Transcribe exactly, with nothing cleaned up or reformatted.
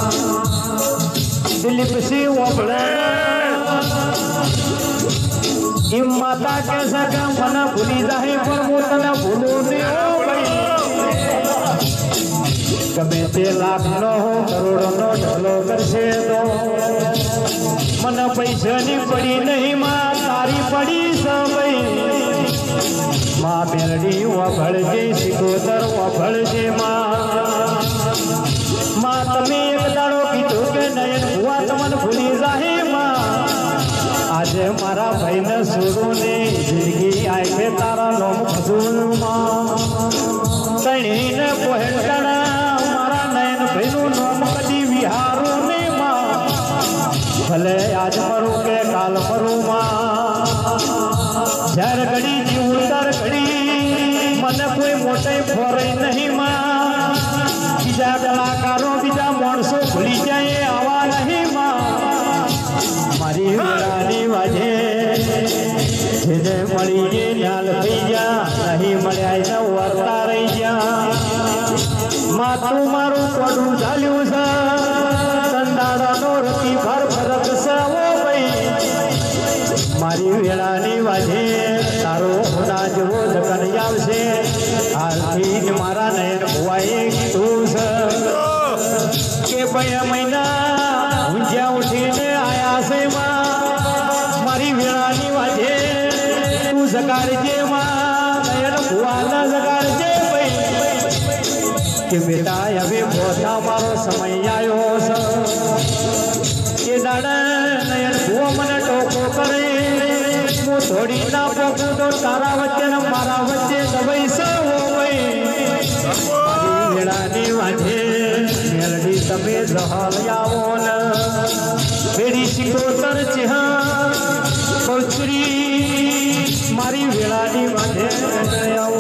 दिलीप सिंह माता के सका मन भूली जाए पर मोतना भूलो गमे ते लाख नो करोड़ नो ढलो करशे तो मन पैसा नी पड़ी नहीं मां तारी पड़ी समय मां मेरडी वफळजे सिकोतर वफळजे मां मां तमे एक दाड़ो कीधो के नयन हुआ तमन भूली जाहे मां आज मारा भाई ने सोडू ने जिंदगी आए पे तारा नोम फसूल मां तणी ने पोहेटना मारा नयन भाईनु नोम कदी विहारो ने मां भले आज मरू के काल मरू मां जर घड़ी जी उतर घड़ी मन कोई मोटे फोरे नहीं मां बीजा कलाकारों बीजा माणसो भूली जाए आवा नहीं मां मारी वेळानी वाजे जेने मळीए न्याल थई जा नहीं मळ्या न वरता रही जा मां तू मारू कोडू झाल्यू छ संदाडानो रती भर फरक छ ओ भाई मारी वेळानी वाजे तारो होना जेवो जगन आवशे हालथी मारा नयन भुवाए कीधुं छ के बया महीना ઊંઝા ઉઠીને આયા છે માં મારી વેળાની વાજે તું જગાડજે માં નયન ભુવાના જગાડજે ભાઈ કે બેટા હવે પોતા મારો સમય આવ્યો છે કે દાડા નયન ભુવો મને ટોકો કરે હું થોડી ના પોકું તો તારા વચ્ચે ને મારા વચ્ચે દવાઈ છે હો ભાઈ વેળાની વાજે મેલડી તમે જહાલ આવો ને मेरी सिकोतर चिहा पौचरी मारी वेळानी वाजे